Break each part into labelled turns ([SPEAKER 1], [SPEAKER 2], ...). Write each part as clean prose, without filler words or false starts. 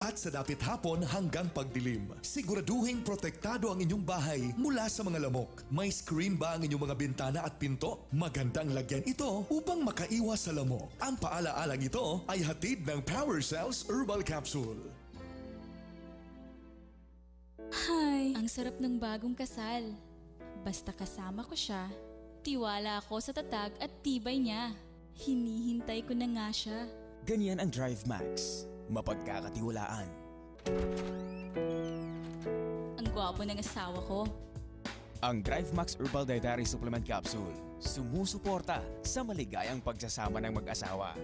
[SPEAKER 1] At sa dapit hapon hanggang pagdilim, siguraduhing protektado ang inyong bahay mula sa mga lamok. May screen ba ang inyong mga bintana at pinto? Magandang lagyan ito upang makaiwas sa lamok. Ang paalaalang ito ay hatid ng Power Cells Herbal Capsule.
[SPEAKER 2] Hay, ang sarap ng bagong kasal. Basta kasama ko siya, tiwala ako sa tatag at tibay niya. Hinihintay ko na nga siya.
[SPEAKER 3] Ganyan ang Drive Max. Mapagkakatiwalaan.
[SPEAKER 2] Ang gwapo ng asawa ko.
[SPEAKER 3] Ang Drive Max Herbal Dietary Supplement Capsule. Sumusuporta sa maligayang pagsasama ng mag-asawa.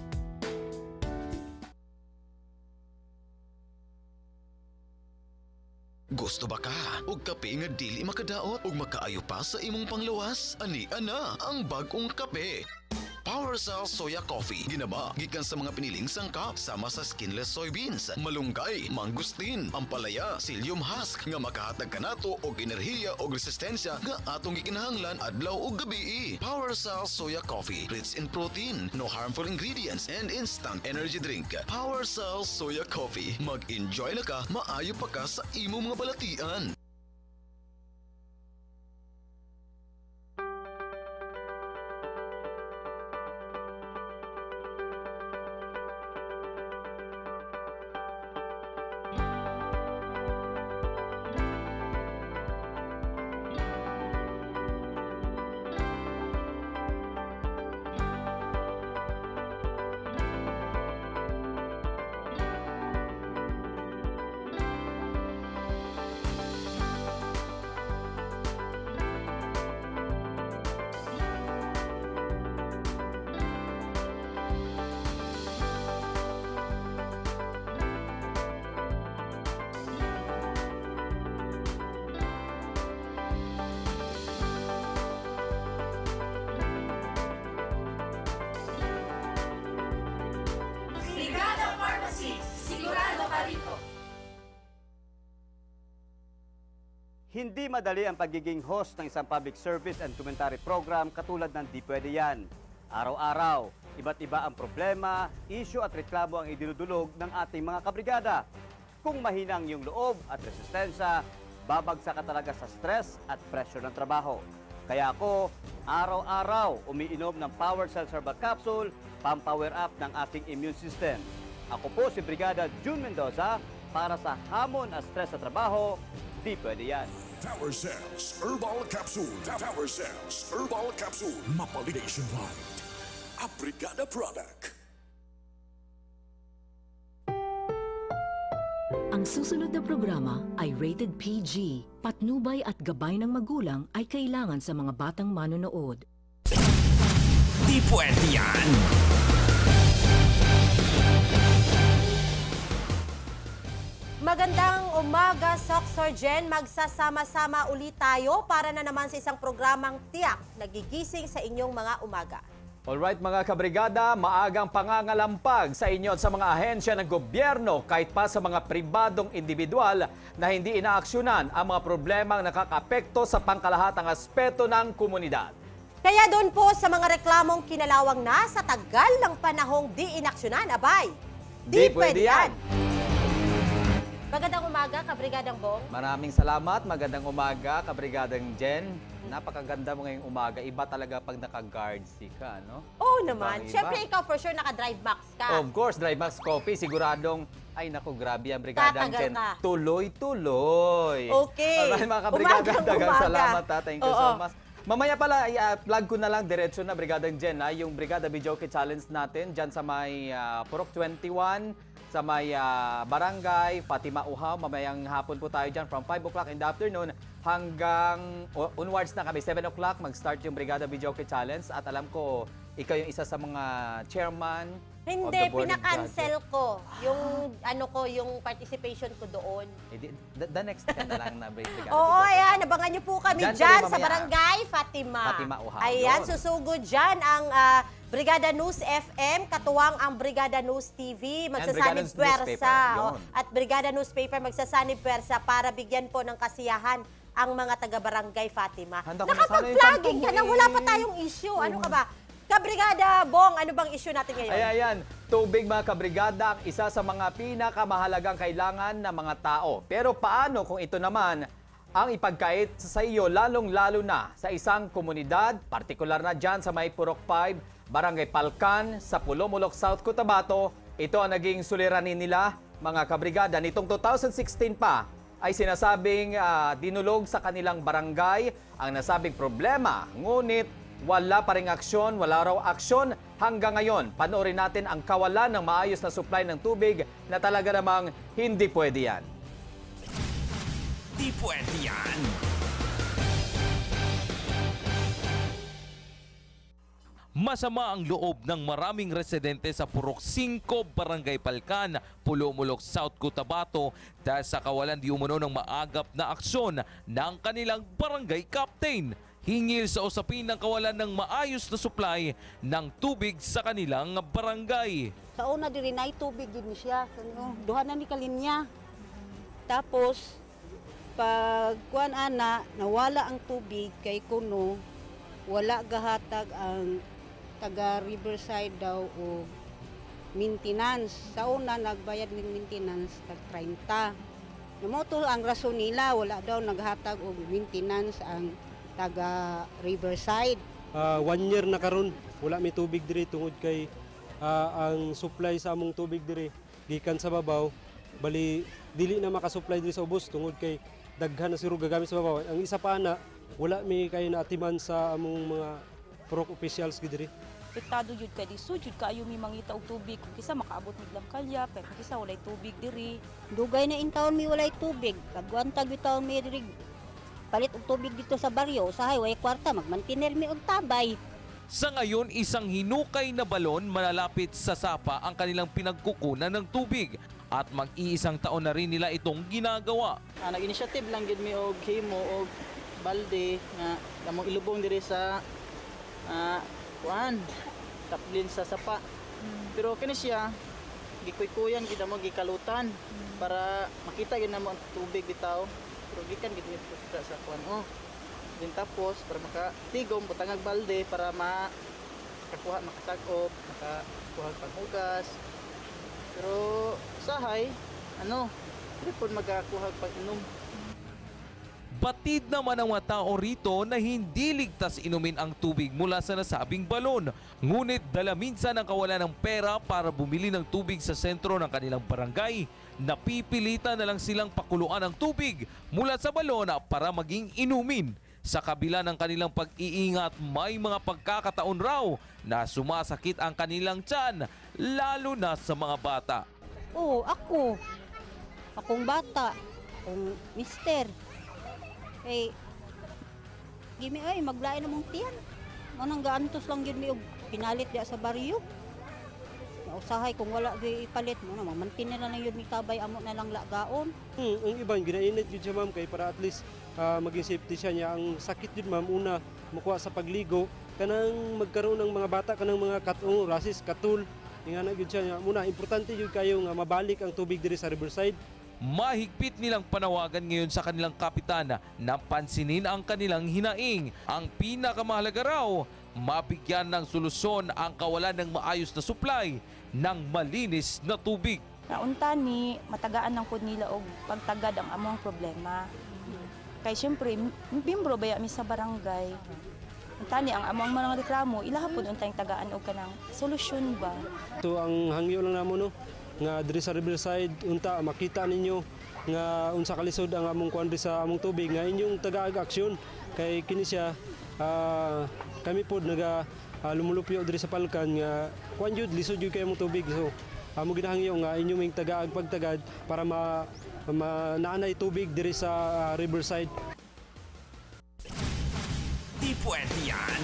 [SPEAKER 4] Gusto ba ka? Og kape nga dili makadaot ug makaayo pa sa imong pangluwas? Ani ana ang bagong kape. Power Cells Soya Coffee. Ginaba gikan sa mga piniling sangkap sama sa skinless soybeans, malunggay, mangustin, ampalaya, psyllium husk nga makahatag kanato og enerhiya og resistensya nga atong gikinahanglan adlaw ug gabi. Power Cells Soya Coffee, rich in protein, no harmful ingredients, and instant energy drink. Power Cells Soya Coffee. Mag-enjoy na ka, maayo pa ka sa imong mga balatian.
[SPEAKER 5] Hindi madali ang pagiging host ng isang public service and commentary program katulad ng Di Pwede Yan. Araw-araw, iba't iba ang problema, issue at reklamo ang idinudulog ng ating mga kabrigada. Kung mahinang yung loob at resistensya, babagsak ka talaga sa stress at pressure ng trabaho. Kaya ako, araw-araw umiinom ng Power Cells Herbal Capsule, pampower up ng ating immune system. Ako po si Brigada June Mendoza para sa hamon at stress sa trabaho. Di Pwede Yan.
[SPEAKER 1] Power Cells Herbal Capsule. Power Cells Herbal Capsule. Mapali nationwide. A Brigada product.
[SPEAKER 6] Ang susunod na programa ay rated PG. Patnubay at gabay ng magulang ay kailangan sa mga batang manonood.
[SPEAKER 3] Di Pwede Yan!
[SPEAKER 7] Magandang umaga, Soksor Jen. Magsasama-sama ulit tayo para na naman sa isang programang tiyak nagigising sa inyong mga umaga.
[SPEAKER 5] Alright mga kabrigada, maagang pangangalampag sa inyo at sa mga ahensya ng gobyerno kahit pa sa mga pribadong individual na hindi inaaksyonan ang mga problemang nakakaapekto sa pangkalahatang aspeto ng komunidad.
[SPEAKER 7] Kaya doon po sa mga reklamong kinalawang na sa tagal ng panahong di inaksyonan, abay, di pwede yan! Magandang umaga, Kabrigadang Bong.
[SPEAKER 5] Maraming salamat. Magandang umaga, Kabrigadang Jen. Napakaganda mo ngayong umaga. Iba talaga pag naka-guards ka, no?
[SPEAKER 7] Oo naman. Siyempre, ikaw for sure naka-Drive Max ka.
[SPEAKER 5] Of course, Drive Max Coffee. Siguradong, ay naku, grabe ang Brigadang
[SPEAKER 7] Tatagal
[SPEAKER 5] Jen.
[SPEAKER 7] ka.
[SPEAKER 5] Tuloy-tuloy.
[SPEAKER 7] Okay.
[SPEAKER 5] Alright, mga Kabrigadang, dagang salamat. Thank you so much. Mamaya pala, plug ko na lang diretso na Brigadang Jen, yung Brigada Videoke Challenge natin dyan sa may Purok 21, sa may barangay, Fatima Uhaw. Mamayang hapon po tayo dyan from 5 o'clock in the afternoon hanggang onwards na kami. 7 o'clock mag-start yung Brigada Videoke Challenge. At alam ko, ikaw yung isa sa mga chairman.
[SPEAKER 7] Hindi, pinaka-cancel ko yung yung participation ko doon.
[SPEAKER 5] The next ka na lang na Brigada.
[SPEAKER 7] Oo, ayan, abangan niyo po kami dyan sa barangay Fatima.
[SPEAKER 5] Fatima Uhaw.
[SPEAKER 7] Ayan, susugod dyan ang Brigada News FM, katuwang ang Brigada News TV, magsasanib pwersa. At Brigada Newspaper, magsasanib pwersa para bigyan po ng kasiyahan ang mga taga-barangay Fatima. Nakapag-vlogging ka na, wala pa tayong issue. Ano ka ba? Kabrigada Bong, ano bang issue natin ngayon?
[SPEAKER 8] Ayan. Tubig mga kabrigada, ang isa sa mga pinakamahalagang kailangan ng mga tao. Pero paano kung ito naman ang ipagkait sa iyo, lalong-lalo na sa isang komunidad, partikular na dyan sa may Purok 5, Barangay Palcan, sa Pulomolok, South Cotabato. Ito ang naging suliranin nila, mga kabrigada. Nitong 2016 pa ay sinasabing dinulog sa kanilang barangay ang nasabing problema. Ngunit wala pa ring aksyon, wala raw aksyon hanggang ngayon. Panoorin natin ang kawalan ng maayos na supply ng tubig na talaga namang hindi pwede yan.
[SPEAKER 3] Di pwede yan. Masama ang loob ng maraming residente sa Purok 5, Barangay Palcan, Pulomolok, South Cotabato dahil sa kawalan di umano ng maagap na aksyon ng kanilang barangay captain. Hingil sa usapin ng kawalan ng maayos na supply ng tubig sa kanilang barangay.
[SPEAKER 9] Sa una diri na tubig din siya. Duha na ni kalinya. Tapos pag kuan ana nawala ang tubig kay kuno wala gahatag ang taga Riverside daw o maintenance. Sa una nagbayad ng maintenance tag 30. Namoto ang rason nila wala daw naghatag og maintenance ang taga Riverside.
[SPEAKER 10] 1 year na karon wala may tubig diri tungod kay ang supply sa among tubig diri gikan sa babaw bali dili na makasupply diri sa ubos tungod kay daghan na siro gagamit sa babaw. Ang isa pa na wala may kay naatiman sa among mga Purok officials gid diri.
[SPEAKER 11] Apektado jud kay disud jud kaayo mi mangita og tubig kung kisa makaabot miglang kalya pero kung kisa walay tubig diri.
[SPEAKER 9] Dugay na in taon mi walay tubig. Kagwantag yung taon mi diri palit og tubig dito sa baryo, sa highway kwarta magmantiner mi og tabay.
[SPEAKER 3] Sa ngayon, isang hinukay na balon malalapit sa sapa ang kanilang pinagkukunan ng tubig at mag-iisang taon na rin nila itong ginagawa.
[SPEAKER 12] Nag-initiative lang gid mi og himo og balde nga damong ilubong diri sa taplin sa sapa. Pero kini siya gikuy-kuyan gid mo gikalutan para makita gid namo ang tubig bitaw. Pero gikan gid sa kuan din tapos para makatigom butangag balde para makakuha makasag-op makakuha panghugas pero sahay di po magakuha pag-inom.
[SPEAKER 3] Batid naman ang mga tao rito na hindi ligtas inumin ang tubig mula sa nasabing balon. Ngunit dala minsan ang kawalan ng pera para bumili ng tubig sa sentro ng kanilang barangay. Napipilitan na lang silang pakuluan ang tubig mula sa balon para maging inumin. Sa kabila ng kanilang pag-iingat, may mga pagkakataon raw na sumasakit ang kanilang tiyan, lalo na sa mga bata.
[SPEAKER 9] Oo, akong bata, akong mister. Gimi ay maglain namong tiyan. Manang gaantos lang yun mi og pinalit diya sa baryo. Usahay kung wala di ipalit mo na mamantin na lang yun mi tabay amo na lang lagaon.
[SPEAKER 10] Ang iban ginainit yun siya ma'am kay para at least maging safety siya niya. Ang sakit yun ma'am una makuha sa pagligo kanang magkaroon ng mga bata kanang mga rasis katul. Ingana yun siya niya. Muna importante yun kayo nga mabalik ang tubig diri sa Riverside.
[SPEAKER 3] Mahigpit nilang panawagan ngayon sa kanilang kapitan na pansinin ang kanilang hinaing. Ang pinakamahalaga raw, mabigyan ng solusyon ang kawalan ng maayos na supply ng malinis na tubig.
[SPEAKER 11] Naunta ni matagaan ng pod nila og pagtagad ang among problema. Kay syempre bimbro baya mi sa barangay. Unta ni ang among mga reklamo ilaha pod untay tagaan og kanang solusyon ba.
[SPEAKER 10] So ang hangyo lang namo no nga diri sa Riverside unta makita ninyo nga unsa kalisod ang among kuan sa among tubig nga inyong tagaag aksyon kay kini siya kami pod naga lumulupyo diri sa Palcan nga kuan jud lisod jud kay among tubig so amo ginahangyo nga inyong tagaag pagtagad para naanay tubig diri sa Riverside.
[SPEAKER 3] Di pwede yan.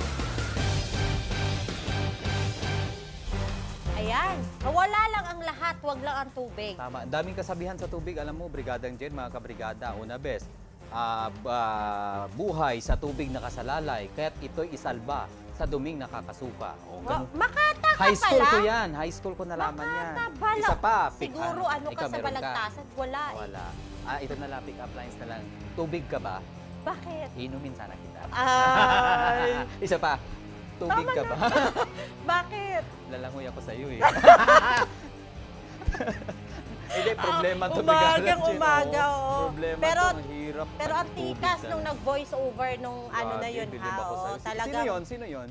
[SPEAKER 7] Ayan, wala lang ang lahat, wag lang ang tubig.
[SPEAKER 5] Tama, daming kasabihan sa tubig. Alam mo, Brigadang Jen, mga kabrigada, una best, buhay sa tubig nakasalalay, kaya't ito'y isalba sa duming nakakasuka.
[SPEAKER 7] Makata ka
[SPEAKER 5] High school
[SPEAKER 7] pala?
[SPEAKER 5] ko yan. High school ko nalaman yan.
[SPEAKER 7] Bala.
[SPEAKER 5] Isa pa.
[SPEAKER 7] Siguro ano ka sa balagtasan? Wala eh.
[SPEAKER 5] Wala. Ito na lang, pick up lines na lang. Tubig ka ba?
[SPEAKER 7] Bakit?
[SPEAKER 5] Inumin sana kita.
[SPEAKER 7] Ay!
[SPEAKER 5] Isa pa.
[SPEAKER 8] Tubig ka ba?
[SPEAKER 7] Bakit?
[SPEAKER 8] Lalangoy ako sa iyo eh. Hindi, problema to.
[SPEAKER 7] Umaga, oo.
[SPEAKER 8] Problema
[SPEAKER 7] pero,
[SPEAKER 8] to, ang hirap.
[SPEAKER 7] Pero ang tikas nung nag-voice over nung ano na yun,
[SPEAKER 8] bilib ako sa'yo.
[SPEAKER 7] talagang...
[SPEAKER 8] Sino yun?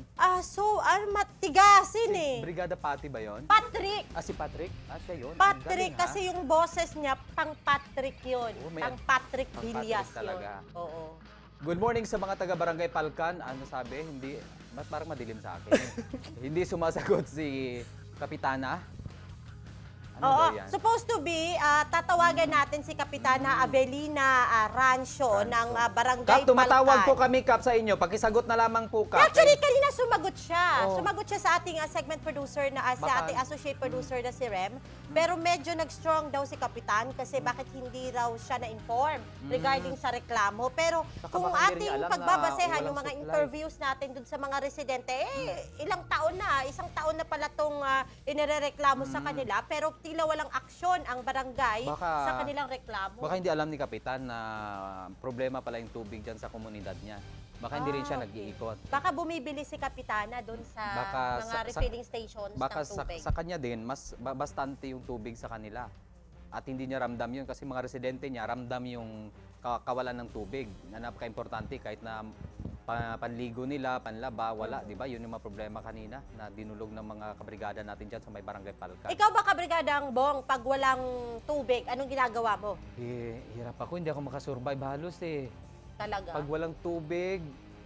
[SPEAKER 7] Matigasin eh.
[SPEAKER 8] Brigada Pati ba yun?
[SPEAKER 7] Patrick.
[SPEAKER 8] Si Patrick? Siya yun.
[SPEAKER 7] Patrick,
[SPEAKER 8] Galing,
[SPEAKER 7] kasi yung boses niya, pang Patrick yun. Pang Patrick Villas yun.
[SPEAKER 8] Talaga.
[SPEAKER 7] Oo.
[SPEAKER 8] Good morning sa mga taga-barangay Palkan. Ano sabi? Hindi, parang madilim sa akin. Hindi sumasagot si Kapitana. Ano ba yan?
[SPEAKER 7] Supposed to be, tatawagan natin si Kapitana Avelina Rancho ng Barangay
[SPEAKER 8] Kap, tumatawag
[SPEAKER 7] Palkan.
[SPEAKER 8] po kami, Kap, sa inyo. Pakisagot na lamang po, Kap.
[SPEAKER 7] Actually, kanina sumagot siya.
[SPEAKER 8] Oh.
[SPEAKER 7] Sumagot siya sa ating segment producer, na sa ating associate producer na si Rem. Pero medyo nag-strong daw si Kapitan kasi bakit hindi raw siya na-inform regarding sa reklamo. Pero
[SPEAKER 8] Saka
[SPEAKER 7] kung
[SPEAKER 8] baka hindi
[SPEAKER 7] ating
[SPEAKER 8] alam
[SPEAKER 7] pagbabasehan
[SPEAKER 8] na
[SPEAKER 7] yung mga
[SPEAKER 8] walang supply.
[SPEAKER 7] interviews natin dun sa mga residente, ilang taon na, isang taon na pala itong inireklamo sa kanila. Pero tila walang aksyon ang barangay sa kanilang reklamo.
[SPEAKER 8] Baka hindi alam ni Kapitan na problema pala yung tubig dyan sa komunidad niya. Baka hindi rin siya nag-iikot.
[SPEAKER 7] Baka bumibili si Kapitana doon sa mga refilling stations ng tubig.
[SPEAKER 8] Sa kanya din, mas bastante yung tubig sa kanila. At hindi niya ramdam yun kasi mga residente niya ramdam yung kawalan ng tubig. Na napaka-importante kahit na panligo nila, panlaba, wala. Diba? Yun yung mga problema kanina na dinulog ng mga kabrigada natin dyan sa may barangay Palkan.
[SPEAKER 7] Ikaw ba, kabrigadang Bong, pag walang tubig, anong ginagawa mo?
[SPEAKER 8] Hirap ako, hindi ako makasurvive halos eh.
[SPEAKER 7] Talaga?
[SPEAKER 8] Pag walang tubig,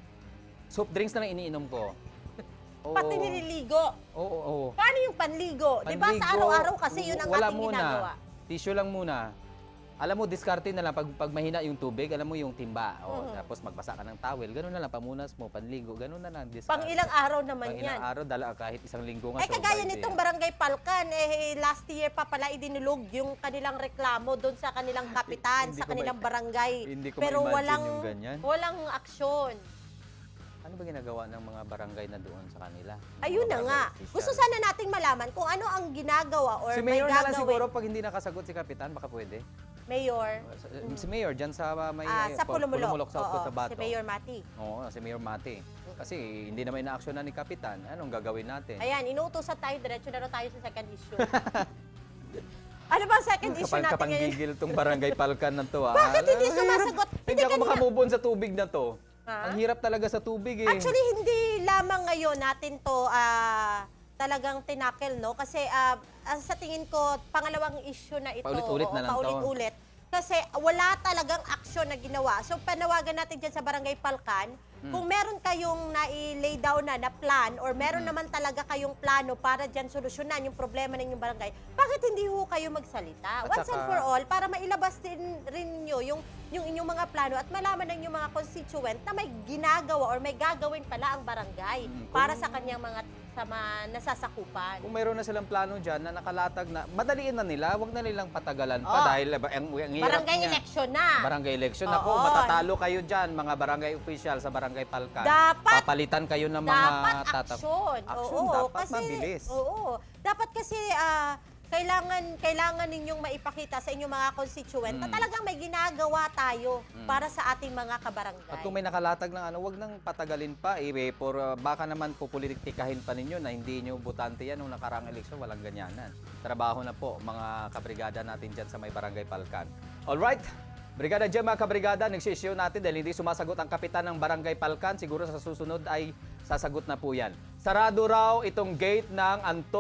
[SPEAKER 8] soft drinks na lang iniinom ko.
[SPEAKER 7] Pati nililigo?
[SPEAKER 8] Oo.
[SPEAKER 7] Paano yung panligo? Di ba sa araw-araw kasi yun ang ating ginagawa?
[SPEAKER 8] Tissue lang muna. Alam mo, diskarte na lang. Pag mahina yung tubig, alam mo yung timba. Tapos magbasa ka ng towel. Ganun na lang. Pamunas mo, panligo. Ganun na lang.
[SPEAKER 7] Pang ilang araw naman yan.
[SPEAKER 8] Pang ilang araw, kahit isang linggo nga.
[SPEAKER 7] Kagaya nitong Barangay Palkan, last year pa pala idinulog yung kanilang reklamo doon sa kanilang kapitan, sa kanilang barangay. Pero walang aksyon.
[SPEAKER 8] Ano ba ginagawa ng mga barangay na doon sa kanila?
[SPEAKER 7] Ayun na nga. Gusto sana nating malaman kung ano ang ginagawa or
[SPEAKER 8] si
[SPEAKER 7] may
[SPEAKER 8] Mayor
[SPEAKER 7] gagawin.
[SPEAKER 8] na lang siguro pag hindi nakasagot si Kapitan, baka pwede.
[SPEAKER 7] Mayor?
[SPEAKER 8] Si Mayor, dyan sa may
[SPEAKER 7] sa
[SPEAKER 8] Pulumulok, sa
[SPEAKER 7] Oo,
[SPEAKER 8] Cotabato.
[SPEAKER 7] si Mayor Mati.
[SPEAKER 8] Oo, si Mayor Mati. Kasi hindi naman inaaksyonan ni Kapitan. Anong gagawin natin?
[SPEAKER 7] Ayan, inuutosan tayo, diretso na rin tayo sa second issue. Ano ba ang second issue natin ngayon?
[SPEAKER 8] Kapang-gigil tong barangay Palkan na to.
[SPEAKER 7] Bakit hindi sumasagot?
[SPEAKER 8] Hindi ako makamubon sa tubig na to. Ang hirap talaga sa tubig eh.
[SPEAKER 7] Actually, hindi lamang ngayon natin to talagang tinakel, no? Kasi sa tingin ko, pangalawang issue na ito.
[SPEAKER 8] Paulit-ulit na lang
[SPEAKER 7] paulit-ulit. Kasi wala talagang aksyon na ginawa. So, panawagan natin dyan sa Barangay Palkan, kung meron kayong na-lay down na plan or meron naman talaga kayong plano para dyan solusyonan yung problema ng inyong barangay, bakit hindi ho kayo magsalita? Once and for all, para mailabas din rin nyo yung inyong mga plano at malaman ng inyong mga constituent na may ginagawa or may gagawin pala ang barangay para sa kanyang mga nasasakupan.
[SPEAKER 8] Kung mayroon na silang plano dyan na nakalatag na, madaliin na nila, wag na nilang patagalan pa dahil ang hirap
[SPEAKER 7] barangay
[SPEAKER 8] niya.
[SPEAKER 7] Election na.
[SPEAKER 8] Barangay election. Ako, matatalo kayo dyan, mga barangay official sa Barangay Palkan.
[SPEAKER 7] Dapat,
[SPEAKER 8] papalitan kayo ng mga
[SPEAKER 7] aksyon.
[SPEAKER 8] Aksyon, dapat kasi, mabilis.
[SPEAKER 7] Oo. Dapat kasi kailangan ninyong maipakita sa inyong mga constituent na talagang may ginagawa tayo para sa ating mga kabarangay.
[SPEAKER 8] At kung may nakalatag ng wag nang patagalin pa. Baka naman pupolitikahin pa ninyo na hindi nyo butante yan nung nakaraang eleksyon, walang ganyanan. Trabaho na po mga kabrigada natin dyan sa may Barangay Palkan. Alright, Brigada Gemma Kabrigada, nagsisyo natin dahil hindi sumasagot ang kapitan ng Barangay Palkan. Siguro sa susunod ay sasagot na po yan. Sarado raw itong gate ng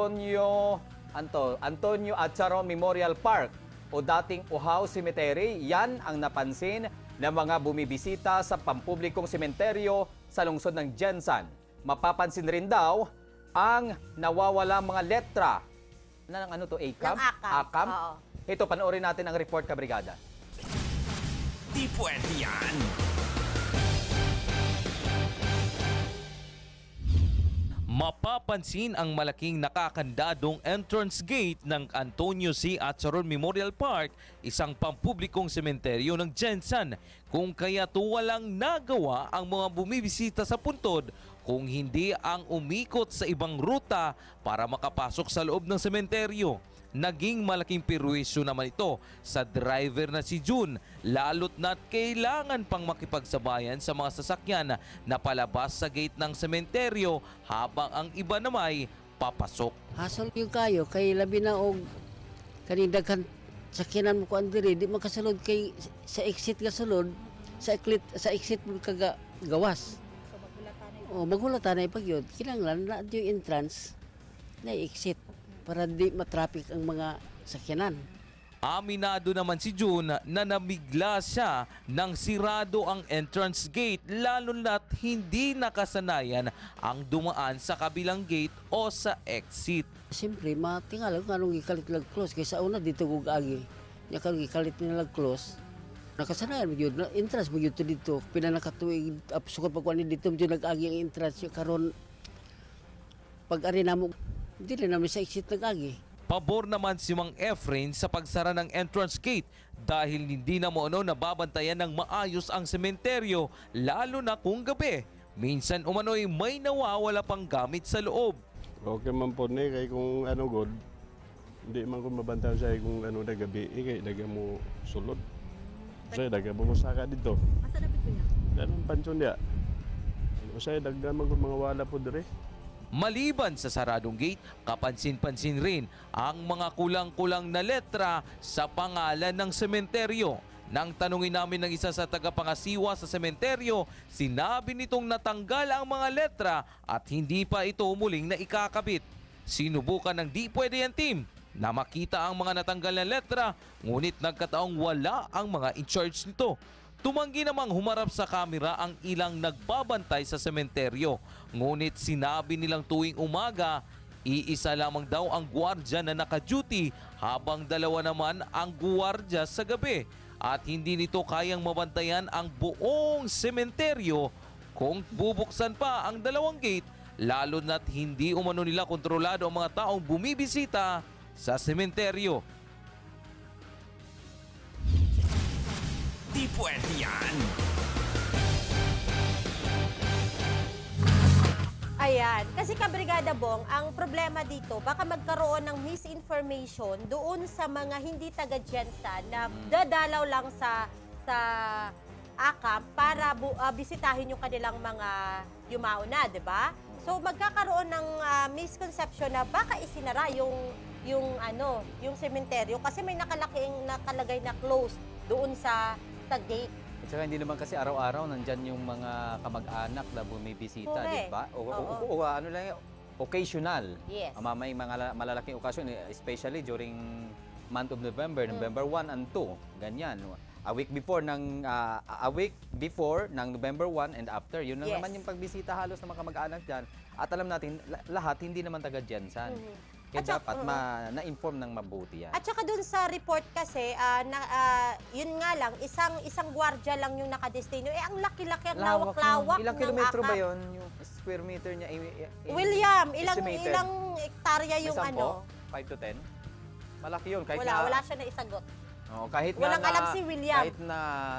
[SPEAKER 8] Antonio Acharon Memorial Park o dating Uhaw Cemetery. Yan ang napansin ng mga bumibisita sa pampublikong sementeryo sa lungsod ng Jensan. Mapapansin rin daw ang nawawala mga letra. Ano to? ACAM? ACAM? Ito, panoorin natin ang report, Kabrigada.
[SPEAKER 13] Di pwede yan.
[SPEAKER 3] Mapapansin ang malaking nakakandadong entrance gate ng Antonio C. Acharon Memorial Park, isang pampublikong sementeryo ng Jensan, kung kaya't walang nagawa ang mga bumibisita sa puntod kung hindi ang umikot sa ibang ruta para makapasok sa loob ng sementeryo. Naging malaking perwisyo naman ito sa driver na si June, lalo't na't kailangan pang makipagsabayan sa mga sasakyan na palabas sa gate ng sementeryo habang ang iba namay papasok.
[SPEAKER 14] Hasol yung kayo, kay labi na og kanindaghan sakyanan mo ko andiri, di makasulod kay sa exit ka sulod, sa exit mo kaga gawas. O magulatan na ipagyod, kinanglan na yung entrance na exit para di matraffic ang mga sakyanan.
[SPEAKER 3] Aminado naman si June na nabigla siya nang sirado ang entrance gate, lalo na't hindi nakasanayan ang dumaan sa kabilang gate o sa exit.
[SPEAKER 14] Siyempre, matingal kung anong ikalit lang close, kaysa una dito gugagi, niya kanong ikalit nila close. Nakasanayan mo yun, entrance mo yun dito, pinanakatuig, sukot pagkuhanin dito, yun nag-agi ang entrance, karon pag-ari na mo, hindi na namin sa exit nag-agi.
[SPEAKER 3] Pabor naman si Mang Efrain sa pagsara ng entrance gate dahil hindi na moano nababantayan ng maayos ang sementeryo, lalo na kung gabi. Minsan umano'y may nawawala pang gamit sa loob.
[SPEAKER 10] Okay man po ni, kay kung ano god, hindi man ko mabantayan siya kung ano na gabi, kay daga mo sulod. Saya daga mo musaka dito.
[SPEAKER 7] Asa na pito niya?
[SPEAKER 10] Ganun pansyon niya. Saya daga man ko mga wala po dire.
[SPEAKER 3] Maliban sa saradong gate, kapansin-pansin rin ang mga kulang-kulang na letra sa pangalan ng sementeryo. Nang tanungin namin ng isa sa tagapangasiwa sa sementeryo, sinabi nitong natanggal ang mga letra at hindi pa ito muling na ikakabit. Sinubukan ng Di Pwede Yan team na makita ang mga natanggal na letra, ngunit nagkataong wala ang mga in-charge nito. Tumanggi namang humarap sa kamera ang ilang nagbabantay sa sementeryo. Ngunit sinabi nilang tuwing umaga, iisa lamang daw ang gwardya na naka-duty habang dalawa naman ang gwardya sa gabi. At hindi nito kayang mabantayan ang buong sementeryo kung bubuksan pa ang dalawang gate, lalo na't hindi umano nila kontrolado ang mga taong bumibisita sa sementeryo.
[SPEAKER 13] Di Pwede Yan.
[SPEAKER 7] Ayan. Kasi Kabrigada Bong, ang problema dito, baka magkaroon ng misinformation doon sa mga hindi taga-Jensan na dadalaw lang sa AKAM para bisitahin yung kanilang mga yumao na, di ba? So magkakaroon ng misconception na baka isinara yung sementeryo kasi may nakalagay na closed doon sa gate.
[SPEAKER 8] At saka hindi naman kasi araw-araw nandyan yung mga kamag-anak na bumibisita, di ba? O ano lang, occasional.
[SPEAKER 7] Yes.
[SPEAKER 8] May mga malalaking okasyon, especially during month of November, November 1 and 2, ganyan. A week before ng November 1 and after, yun lang naman yung pagbisita halos ng mga kamag-anak dyan. At alam natin, lahat hindi naman taga-Jensan. Kaya dapat na-inform ng mabuti yan.
[SPEAKER 7] At saka dun sa report kasi, yun nga lang, isang gwardiya lang yung nakadestino. Ang laki-laki, ang lawak-lawak.
[SPEAKER 8] Ilang kilometro ba yun? Yung square meter niya?
[SPEAKER 7] William, ilang hektarya yung ano?
[SPEAKER 8] 5 to 10? Malaki yun.
[SPEAKER 7] Wala siya na isagot.
[SPEAKER 8] Walang
[SPEAKER 7] alam si William.
[SPEAKER 8] Kahit na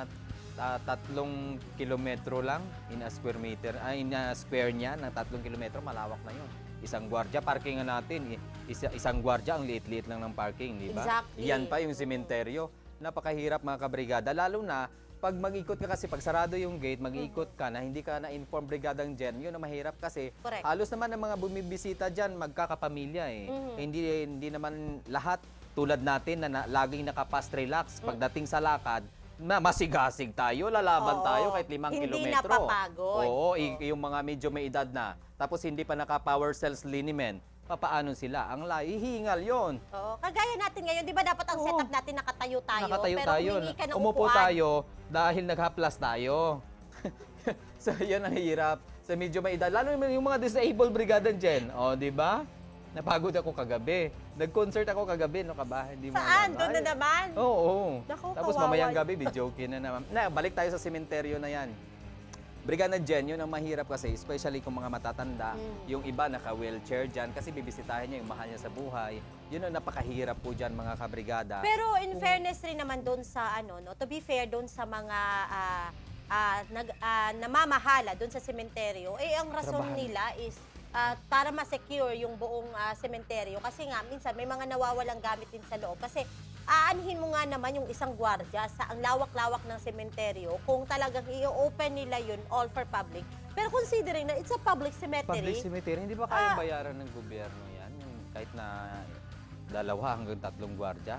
[SPEAKER 8] 3 kilometro lang in a square meter, in a square niya, ng 3 kilometro, malawak na yun. Isang gwardya, parkingan natin. Isang gwardya, ang liit-liit lang ng parking, di ba?
[SPEAKER 7] Exactly.
[SPEAKER 8] Yan pa yung sementeryo. Napakahirap mga kabrigada. Lalo na, pag mag-ikot ka kasi, pag sarado yung gate, mag-ikot ka na, hindi ka na-inform brigadang dyan, yun ang mahirap kasi halos naman ng mga bumibisita dyan, magkakapamilya eh. Hindi naman lahat tulad natin na laging nakapas relax. Pagdating sa lakad, masigasig tayo, lalaban tayo kahit 5 kilometro.
[SPEAKER 7] Hindi napapagod.
[SPEAKER 8] Oo, yung mga medyo may edad na. Tapos hindi pa naka-power cells liniment. Papaano sila? Ang hihingal yon.
[SPEAKER 7] Oo, kagaya natin ngayon, di ba dapat ang setup natin nakatayo tayo?
[SPEAKER 8] Nakatayo
[SPEAKER 7] pero
[SPEAKER 8] tayo.
[SPEAKER 7] humingi ka ng
[SPEAKER 8] Umupo
[SPEAKER 7] upuan.
[SPEAKER 8] tayo dahil naghaplas tayo. So yan ang hirap. Sa medyo may edad. Lalo yung mga disabled brigada dyan. O, di ba? Napagod ako kagabi. Nag-concert ako kagabi, no kabahan.
[SPEAKER 7] Saan? Doon na naman?
[SPEAKER 8] Oo.
[SPEAKER 7] Naku,
[SPEAKER 8] Tapos
[SPEAKER 7] kawawa.
[SPEAKER 8] mamayang gabi, bidyokin na naman. Balik tayo sa sementeryo na yan. Brigada dyan, yun ang mahirap kasi, especially kung mga matatanda, yung iba naka-wheelchair dyan kasi bibisitahin niya yung mahal niya sa buhay. Yun ang napakahirap po dyan mga kabrigada.
[SPEAKER 7] Pero in fairness rin naman doon sa to be fair doon sa mga namamahala doon sa sementeryo, ang rason nila is para ma-secure yung buong sementeryo. Kasi nga, minsan may mga nawawalang gamit din sa loob. Kasi aanhin mo nga naman yung isang gwardya sa ang lawak-lawak ng sementeryo kung talagang i-open nila yun all for public. Pero considering na it's a public cemetery.
[SPEAKER 8] Public cemetery, hindi ba kaya bayaran ng gobyerno yan? Kahit na 2 hanggang 3 gwardya?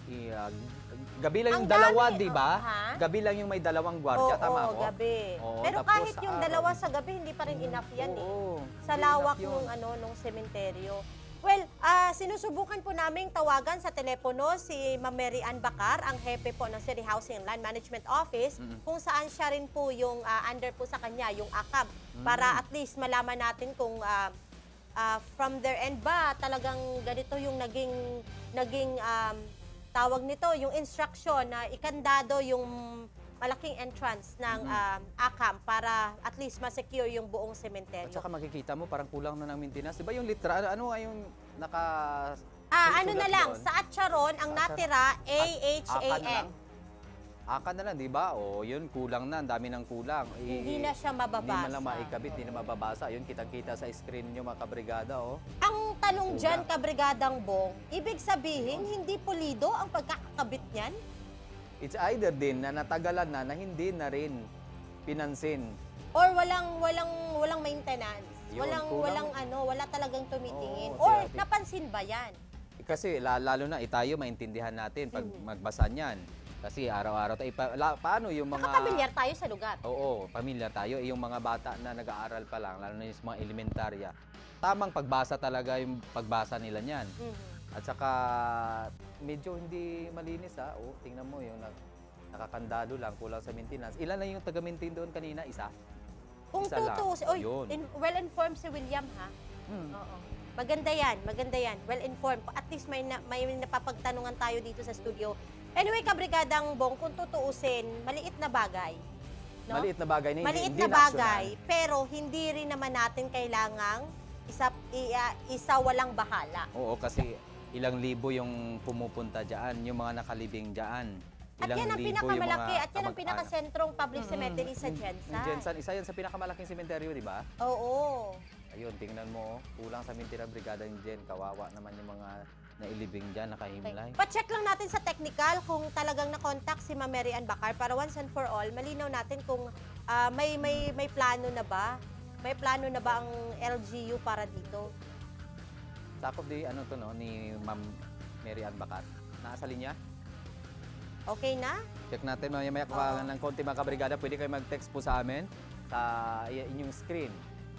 [SPEAKER 8] Gabi lang yung dalawa, di ba? Gabi lang yung may 2 gwardya, tama ako?
[SPEAKER 7] Oo, gabi. Pero kahit yung 2 sa gabi, hindi pa rin enough yan sa lawak nung sementeryo. Well, sinusubukan po namin tawagan sa telepono si Ma'am Mary Ann Bacar, ang hepe po ng City Housing and Land Management Office, kung saan siya rin po yung under po sa kanya, yung AKAM, para at least malaman natin kung from their end ba talagang ganito yung naging tawag nito, yung instruction na ikandado yung malaking entrance ng AKAM para at least ma-secure yung buong sementeryo.
[SPEAKER 8] At saka makikita mo, parang kulang na ng maintenance. Diba yung litra, ano nga yung naka...
[SPEAKER 7] ano na lang, doon? Sa Atcharon, ang natira, AHAN.
[SPEAKER 8] AKA na lang, di ba? O, yun, kulang na, ang dami ng kulang.
[SPEAKER 7] Hindi na siya mababasa.
[SPEAKER 8] Hindi man lang maikabit, hindi na mababasa. Yun, kitang-kita sa screen nyo, mga kabrigada, oh.
[SPEAKER 7] Ang tanong dyan, kabrigadang Bong, ibig sabihin, hindi pulido ang pagkakakabit niyan?
[SPEAKER 8] It's either din na natagalan na hindi na rin pinansin.
[SPEAKER 7] Or walang maintenance.
[SPEAKER 8] Yun,
[SPEAKER 7] wala talagang tumitingin.
[SPEAKER 8] Oo,
[SPEAKER 7] or napansin ba yan?
[SPEAKER 8] Kasi lalo na tayo maintindihan natin pag magbasa niyan. Kasi araw-araw tayo, paano yung mga...
[SPEAKER 7] Nakapamilyar tayo sa lugar.
[SPEAKER 8] Oo, pamilyar tayo. Yung mga bata na nag-aaral pa lang, lalo na yung mga elementarya, tamang pagbasa talaga yung pagbasa nila niyan. At saka, medyo hindi malinis ha. O, tingnan mo yung nakakandado lang, kulang sa maintenance. Ilan lang yung taga-maintain doon kanina? Isa?
[SPEAKER 7] Kung tutusin, well-informed si William ha? Oo. Maganda yan. Well-informed. At least may napapagtanungan tayo dito sa studio. Anyway, kabrigadang Bong, kung tutuusin, maliit na bagay. No?
[SPEAKER 8] Maliit na bagay na
[SPEAKER 7] maliit na bagay, pero hindi rin naman natin kailangang isa walang bahala.
[SPEAKER 8] Oo, kasi ilang libo yung pumupunta dyan, yung mga nakalibing dyan.
[SPEAKER 7] At yan ang pinakamalaki, at yan ang pinakasentrong public cemetery sa Jensan.
[SPEAKER 8] Jensan, isa yan sa pinakamalaking sementeryo, di ba?
[SPEAKER 7] Oo.
[SPEAKER 8] Ayun, tingnan mo, kulang sa Mintira Brigada yung Jen. Kawawa naman yung mga nailibing dyan, nakahimlay.
[SPEAKER 7] Pa-check lang natin sa technical kung talagang na-contact si Ma'am Mary Ann Bacar para once and for all, malinaw natin kung may plano na ba? May plano na ba ang LGU para dito?
[SPEAKER 8] Sakop di ni Ma'am Mary Ann Bacar. Nasa linya?
[SPEAKER 7] Okay na?
[SPEAKER 8] Check natin, maya-maya kuha ng konti mga kabrigada. Pwede kayo mag-text po sa amin sa inyong screen.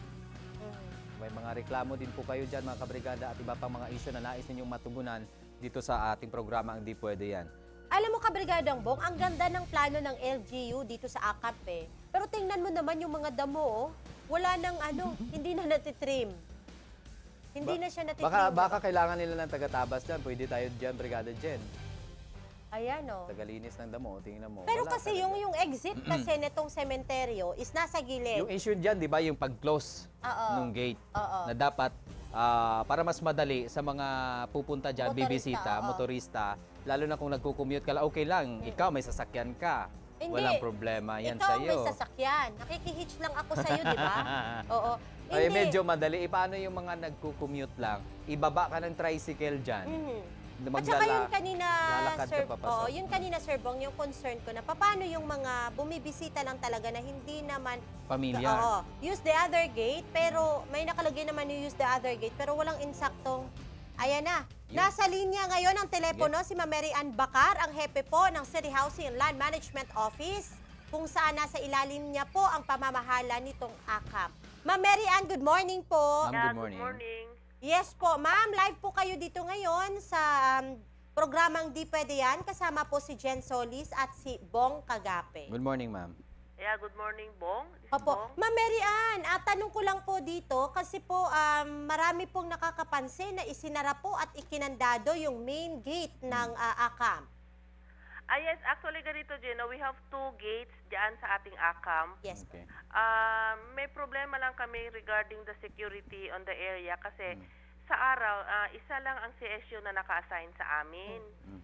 [SPEAKER 8] May mga reklamo din po kayo dyan mga kabrigada at iba pang mga isyu na nais ninyong matugunan dito sa ating programa Hindi Pwede Yan.
[SPEAKER 7] Alam mo kabrigadang Bong, ang ganda ng plano ng LGU dito sa AKAP Pero tingnan mo naman yung mga damo, wala nang hindi na natitrim. Hindi na siya natitrim.
[SPEAKER 8] Baka kailangan nila ng taga-tabas dyan. Pwede tayo dyan, Brigada Jen.
[SPEAKER 7] Ayan
[SPEAKER 8] Tagalinis ng damo, tingnan mo.
[SPEAKER 7] Pero kasi yung exit kasi netong sementeryo is nasa gilid.
[SPEAKER 8] Yung issue dyan, di ba, yung pag-close ng gate. Na dapat, para mas madali sa mga pupunta dyan, bibisita, motorista, lalo na kung nagko-commute ka, okay lang, ikaw may sasakyan ka.
[SPEAKER 7] Hindi.
[SPEAKER 8] Walang problema yan
[SPEAKER 7] ikaw
[SPEAKER 8] sa'yo.
[SPEAKER 7] Ikaw may sasakyan. Nakikihitch lang ako sa'yo, di ba? Oo.
[SPEAKER 8] Ay, medyo madali. Paano yung mga nagko-commute lang? Ibaba ka ng tricycle dyan.
[SPEAKER 7] At saka yun kanina, yun kanina, Sir Bong, yung concern ko na paano yung mga bumibisita lang talaga na hindi naman
[SPEAKER 8] pamilya.
[SPEAKER 7] Use the other gate, pero may nakalagay naman yung use the other gate, pero walang insaktong. Ayan na. Nasa linya ngayon ang telepono si Ma'am Mary Ann Bacar, ang hepe po ng City Housing and Land Management Office, kung saan nasa ilalim niya po ang pamamahala nitong AKAP. Ma'am Mary Ann, good morning po.
[SPEAKER 8] Ma'am, good morning.
[SPEAKER 15] Good morning.
[SPEAKER 7] Yes po, ma'am. Live po kayo dito ngayon sa programang Di Pwede Yan. Kasama po si Jen Solis at si Bong Kagape.
[SPEAKER 8] Good morning, ma'am.
[SPEAKER 15] Yeah, good morning, Bong.
[SPEAKER 7] Opo. Ma'am Mary Ann, tanong ko lang po dito kasi po marami pong nakakapansin na isinara po at ikinandado yung main gate ng AKAM.
[SPEAKER 15] Yes, actually ganito, Gino, we have 2 gates diyan sa ating AKAM.
[SPEAKER 7] Yes.
[SPEAKER 8] Okay.
[SPEAKER 15] May problema lang kami regarding the security on the area kasi sa araw, isa lang ang CSU na naka-assign sa amin.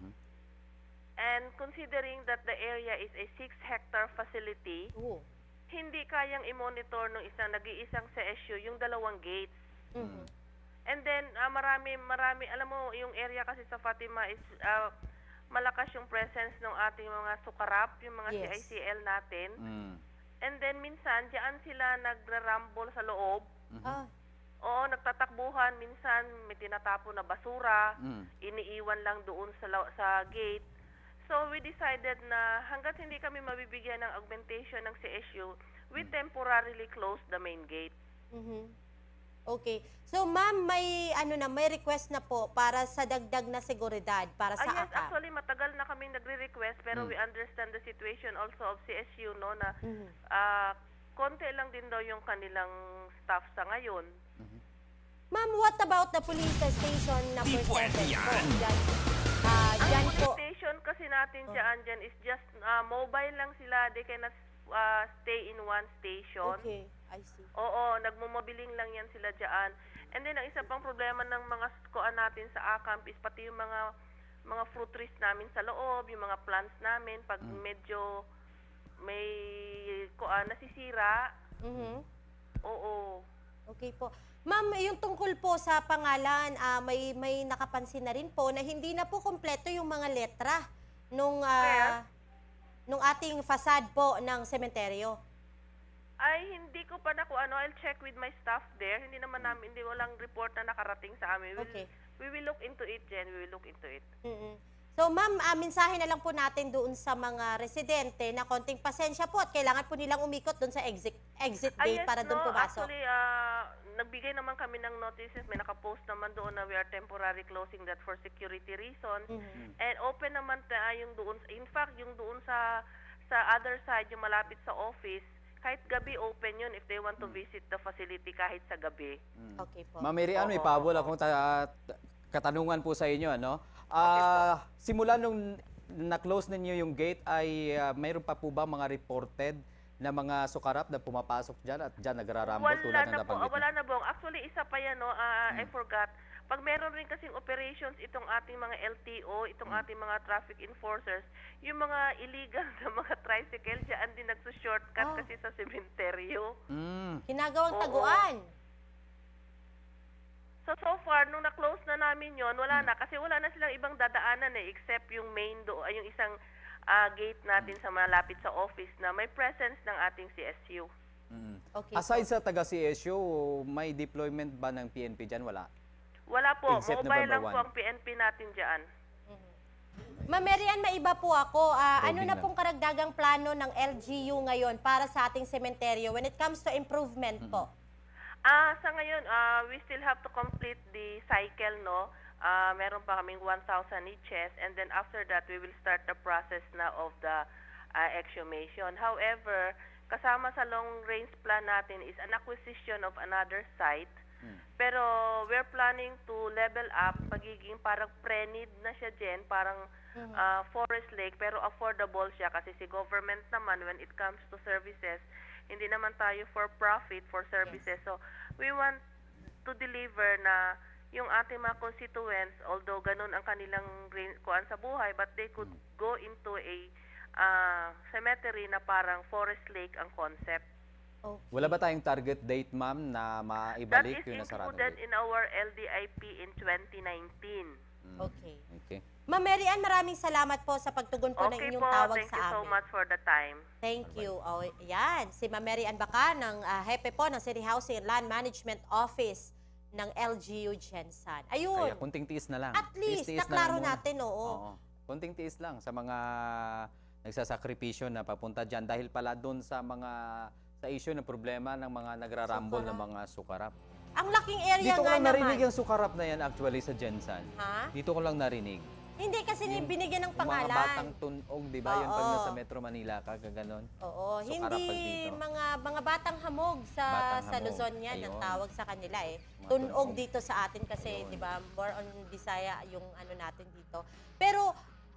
[SPEAKER 15] And considering that the area is a 6-hectare facility, hindi kayang i-monitor ng nag-iisang CSU yung 2 gates. And then, marami, alam mo, yung area kasi sa Fatima is malakas yung presence ng ating mga sukarap, yung mga CICL natin. And then, minsan, diyan sila nagra-rumble sa loob. Oo, nagtatakbuhan. Minsan, may tinatapon na basura. Iniiwan lang doon sa gate. So, we decided na hanggat hindi kami mabibigyan ng augmentation ng CSU, we temporarily close the main gate.
[SPEAKER 7] Okay. So, ma'am, may request na po para sa dagdag na seguridad para sa
[SPEAKER 15] yes,
[SPEAKER 7] AKAP.
[SPEAKER 15] actually, matagal na kaming nagre-request pero we understand the situation also of CSU, no, na konti lang din daw yung kanilang staff sa ngayon.
[SPEAKER 7] Ma'am, what about the police station number 7 po? Dyan po.
[SPEAKER 15] Ang station kasi natin dyan is just mobile lang sila. They cannot stay in one station.
[SPEAKER 7] Okay, I see.
[SPEAKER 15] Oo, nagmumobiling lang yan sila dyan. And then, ang isa pang problema ng mga kuan natin sa AKAMP is pati yung mga fruit trees namin sa loob, yung mga plants namin, pag medyo may kuan nasisira. Oo.
[SPEAKER 7] Okay po. Ma'am, yung tungkol po sa pangalan, may nakapansin na rin po na hindi na po kompleto yung mga letra nung ating facade po ng sementeryo.
[SPEAKER 15] Ay, hindi ko pa I'll check with my staff there. Hindi naman namin, walang report na nakarating sa amin. We will look into it, Jen. We will look into it.
[SPEAKER 7] So, ma'am, mensahe na lang po natin doon sa mga residente na konting pasensya po at kailangan po nilang umikot doon sa exit gate para doon pumasok.
[SPEAKER 15] Actually, nagbigay naman kami ng notices. May nakapost naman doon na we are temporary closing that for security reasons. And open naman yung doon. In fact, yung doon sa other side, yung malapit sa office, kahit gabi open yun if they want to visit the facility kahit sa gabi.
[SPEAKER 7] Okay po.
[SPEAKER 8] Ma'am Mary Ann, may pabol akong katanungan po sa inyo, ano? Simula nung na-close ninyo yung gate ay mayroon pa po ba mga reported na mga sukarap na pumapasok dyan at dyan nagrarambol tulad ng nabanggit?
[SPEAKER 15] Wala na po. Actually, isa pa yan, no? I forgot. Pag meron rin kasing operations itong ating mga LTO, itong ating mga traffic enforcers, yung mga illegal na mga tricycle dyan din nagsushortcut kasi sa sementeryo.
[SPEAKER 7] Ginagawang taguan.
[SPEAKER 15] So far, nung na-close na namin yon, wala na. Kasi wala na silang ibang dadaanan except yung main yung isang gate natin sa malapit sa office na may presence ng ating CSU.
[SPEAKER 7] Okay.
[SPEAKER 8] Aside sa taga-CSU, may deployment ba ng PNP dyan? Wala?
[SPEAKER 15] Wala po.
[SPEAKER 8] Except
[SPEAKER 15] Mobile lang
[SPEAKER 8] November 1.
[SPEAKER 15] po ang PNP natin dyan.
[SPEAKER 7] Ma'am Mary Ann, maiba po ako. Ano na pong karagdagang plano ng LGU ngayon para sa ating sementeryo when it comes to improvement po?
[SPEAKER 15] Sa ngayon, we still have to complete the cycle, no? Meron pa kaming 1,000 niches, and then after that, we will start the process na of the exhumation. However, kasama sa long-range plan natin is an acquisition of another site. Pero we're planning to level up, magiging parang pre-need na siya dyan, parang forest lake, pero affordable siya kasi si government naman, when it comes to services, hindi naman tayo for profit, for services. So, we want to deliver na yung ating mga constituents, although ganun ang kanilang kuan sa buhay, but they could go into a cemetery na parang forest lake ang concept.
[SPEAKER 7] Okay.
[SPEAKER 8] Wala ba tayong target date, ma'am, na maibalik yung nasaradong
[SPEAKER 15] That is included
[SPEAKER 8] gate?
[SPEAKER 15] in our LDIP in 2019.
[SPEAKER 7] Okay. Ma'am Mary Ann, maraming salamat po sa pagtugon po ng inyong tawag
[SPEAKER 15] Thank
[SPEAKER 7] sa
[SPEAKER 15] you so
[SPEAKER 7] amin.
[SPEAKER 15] much for the time.
[SPEAKER 7] Thank you. Oh, yan, si Ma'am Mary Ann Baca ng hepe po ng City Housing and Land Management Office ng LGU Gensan. Ayun.
[SPEAKER 8] Kaya kunting tiis na lang.
[SPEAKER 7] At least,
[SPEAKER 8] Tiis-tiis na
[SPEAKER 7] naklaro
[SPEAKER 8] lang muna.
[SPEAKER 7] natin, oo.
[SPEAKER 8] Kunting tiis lang sa mga nagsasakripisyo na papunta dyan dahil pala doon sa issue ng problema ng mga nagrarambol ng mga sukarap.
[SPEAKER 7] Ang laking area
[SPEAKER 8] Dito ko
[SPEAKER 7] nga
[SPEAKER 8] lang
[SPEAKER 7] naman.
[SPEAKER 8] narinig yung sukarap na yan actually sa Gensan.
[SPEAKER 7] Ha?
[SPEAKER 8] Dito ko lang narinig.
[SPEAKER 7] Hindi kasi binigyan ng
[SPEAKER 8] Yung
[SPEAKER 7] pangalan.
[SPEAKER 8] mga batang tunog, di ba? Yung pag
[SPEAKER 7] Oo.
[SPEAKER 8] nasa Metro Manila ka, kaganon.
[SPEAKER 7] Oo,
[SPEAKER 8] Sukarap pag
[SPEAKER 7] hindi
[SPEAKER 8] dito.
[SPEAKER 7] mga batang hamog sa
[SPEAKER 8] Batang hamog.
[SPEAKER 7] Luzon yan ang
[SPEAKER 8] Ayun.
[SPEAKER 7] tawag sa kanila
[SPEAKER 8] Mga
[SPEAKER 7] Tunog
[SPEAKER 8] tunog.
[SPEAKER 7] dito sa atin kasi, 'di ba? More on Bisaya yung ano natin dito. Pero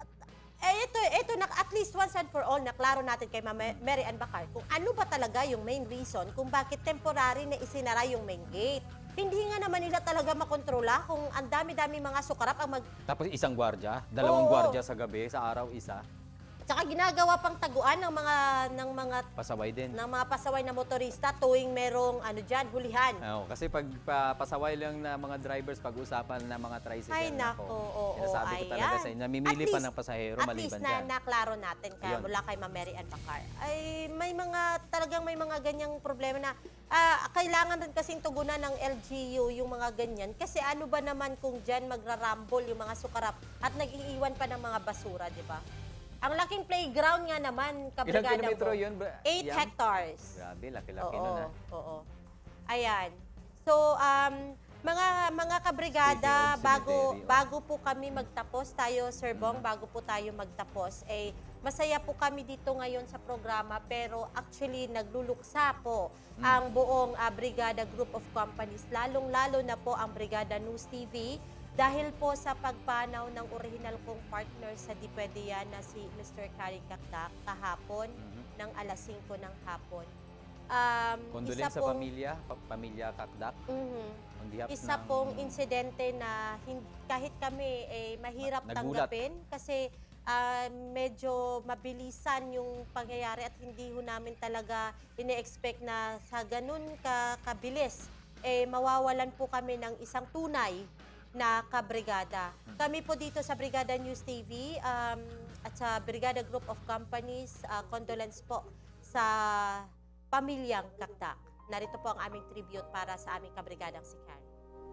[SPEAKER 7] ito na at least once and for all naklaro natin kay Mary Ann Bacar kung ano ba talaga yung main reason kung bakit temporary na isinara yung main gate. Hindi nga naman nila talaga makontrola kung ang dami-dami mga sukarap ang
[SPEAKER 8] Tapos isang gwardya, dalawang gwardya sa gabi, sa araw isa.
[SPEAKER 7] Tsaka ginagawa pang taguan ng mga
[SPEAKER 8] Pasaway din.
[SPEAKER 7] ng mga pasaway na motorista tuwing merong hulihan.
[SPEAKER 8] Oo, kasi pag pasaway lang na mga drivers, pag-usapan na mga tricycle.
[SPEAKER 7] Ay, nako. Oo,
[SPEAKER 8] sinasabi ko talaga sa inyo, namimili pa ng pasahero
[SPEAKER 7] at
[SPEAKER 8] maliban
[SPEAKER 7] least
[SPEAKER 8] dyan.
[SPEAKER 7] naklaro natin
[SPEAKER 8] Ayun.
[SPEAKER 7] mula kay Ma'am Mary Ann Bacar. Ay, may mga ganyang problema na kailangan rin kasing tugunan ng LGU yung mga ganyan. Kasi ano ba naman kung dyan magrarambol yung mga sukarap at nag-iiwan pa ng mga basura, di ba? Ang laking playground nga naman,
[SPEAKER 8] Ilang
[SPEAKER 7] kabrigada
[SPEAKER 8] kilometro
[SPEAKER 7] mo.
[SPEAKER 8] yun?
[SPEAKER 7] 8 hectares.
[SPEAKER 8] Grabe, laki-laki nun ah.
[SPEAKER 7] Oo. Ayan. So, mga kabrigada, bago po kami magtapos, tayo, Sir Bong, bago po tayo magtapos, masaya po kami dito ngayon sa programa, pero actually nagluluksa po ang buong Brigada Group of Companies, lalong-lalo na po ang Brigada News TV, dahil po sa pagpanaw ng original kong partner sa Di Pwede Yan na si Mr. Kari Kakdak kahapon ng alas 5 ng hapon.
[SPEAKER 8] Condolence sa pamilya Kakdak.
[SPEAKER 7] Isa pong insidente na kahit kami mahirap tanggapin kasi medyo mabilisan yung pangyayari at hindi ho namin talaga ine-expect na sa ganun kabilis mawawalan po kami ng isang tunay na kabrigada. Kami po dito sa Brigada News TV at sa Brigada Group of Companies, condolence po sa pamilyang Kakdak. Narito po ang aming tribute para sa aming kabrigadang si Karen.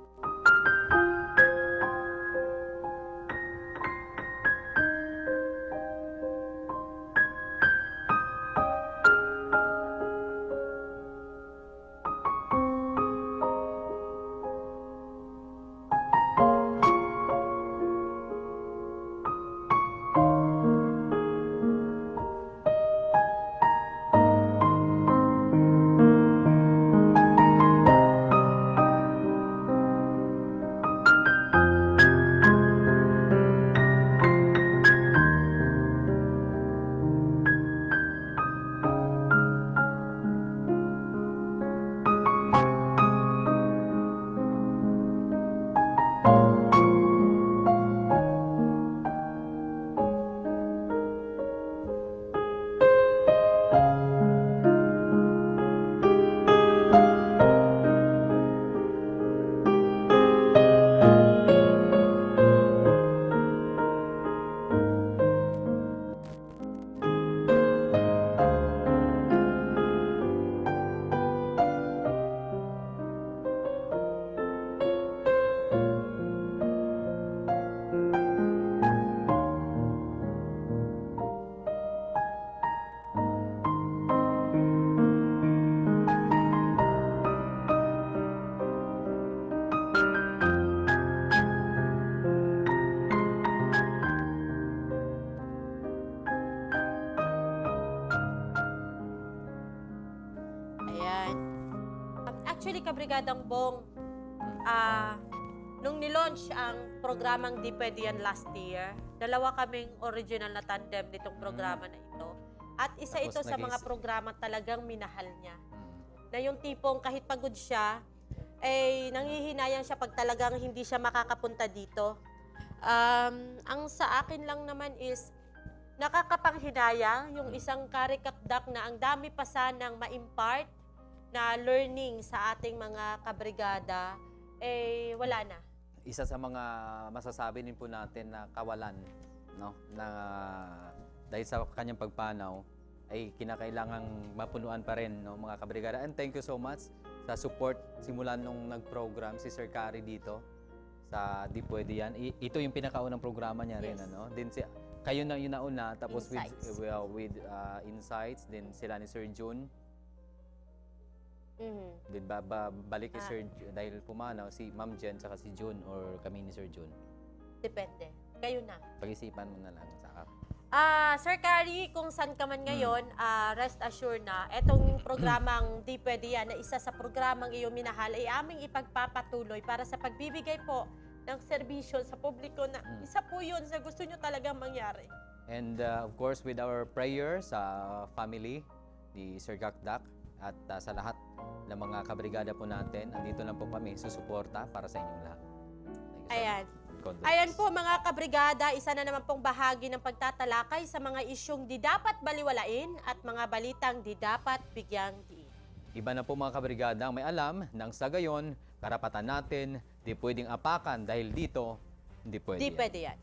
[SPEAKER 7] Actually, Kabrigadang Bong, nung nilaunch ang programang Di Pwede Yan last year, dalawa kaming original na tandem nitong programa na ito. At isa ito sa mga programa talagang minahal niya. Na yung tipong kahit pagod siya, nanghihinayang siya pag talagang hindi siya makakapunta dito. Ang sa akin lang naman is, nakakapanghinayang yung isang Kari Kakdak na ang dami pa sanang ma-impart na learning sa ating mga kabrigada, wala na.
[SPEAKER 8] Isa sa mga masasabi din po natin na kawalan, no? Na dahil sa kanyang pagpanaw, ay kinakailangang mapunuan pa rin, no, mga kabrigada. And thank you so much sa support simula nung nag-program si Sir Kari dito sa Di Pwede Yan. Ito yung pinakaunang programa niya rin, ano? Din kayo na yung nauna, tapos Insights. with Insights, din sila ni Sir June. Din balik kay Sir dahil pumanaw si Ma'am Jen saka si June or kami ni Sir June.
[SPEAKER 7] Depende. Kayo na.
[SPEAKER 8] Pag-isipan mo na lang sa
[SPEAKER 7] Sir Kari, kung saan ka man ngayon, rest assured na etong programang Di Pwede Yan na isa sa programang iyong minahal ay aming ipagpapatuloy para sa pagbibigay po ng serbisyo sa publiko na isa po yun sa gusto nyo talagang mangyari.
[SPEAKER 8] And of course, with our prayer sa family ni Sir Kakdak at sa lahat ng mga kabrigada po natin, andito lang po kami susuporta para sa inyong lahat.
[SPEAKER 7] Ayan.
[SPEAKER 8] condolence.
[SPEAKER 7] Ayan po mga kabrigada, isa na naman pong bahagi ng pagtatalakay sa mga isyong di dapat baliwalain at mga balitang di dapat bigyang diin.
[SPEAKER 8] Iba na po mga kabrigada ang may alam nang sa gayon, karapatan natin, di pwedeng apakan dahil dito, hindi pwede.
[SPEAKER 7] Di pwede yan.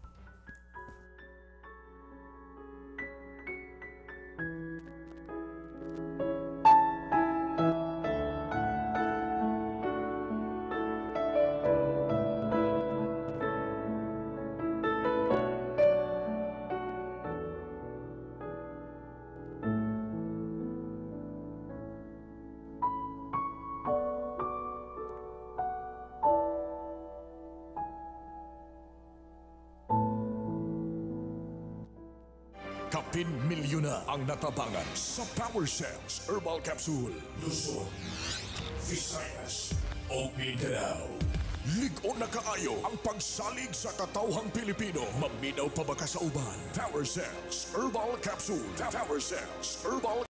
[SPEAKER 1] Kapin milyon na ang natabangan sa Power Cells Herbal Capsule. Luzon, Visayas o Mindanao. Ligon na kaayo ang pagsalig sa katawhang Pilipino. Maminaw pa ba ka sa uban? Power Cells Herbal Capsule. Power Cells Herbal